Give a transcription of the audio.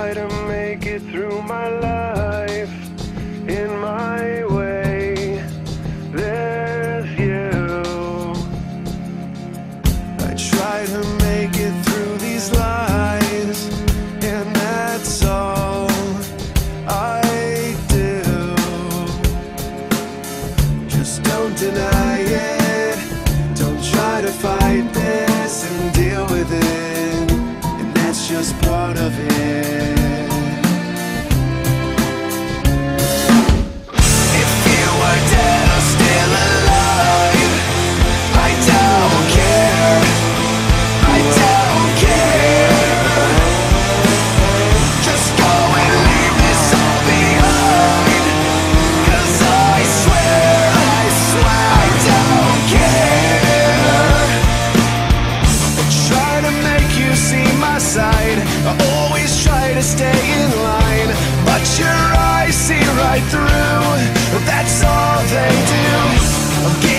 try to make it through my life in my way. There's you. I try to make it through these lies, and that's all I do. Just don't deny it. Don't try to fight this and deal with it, and that's just part of it. If you were dead or still alive, I don't care. I don't care. Just go and leave this all behind, 'cause I swear I don't care. I try to make you see my side. I always try to stay in line, but your eyes see right through. That's all they do. I'm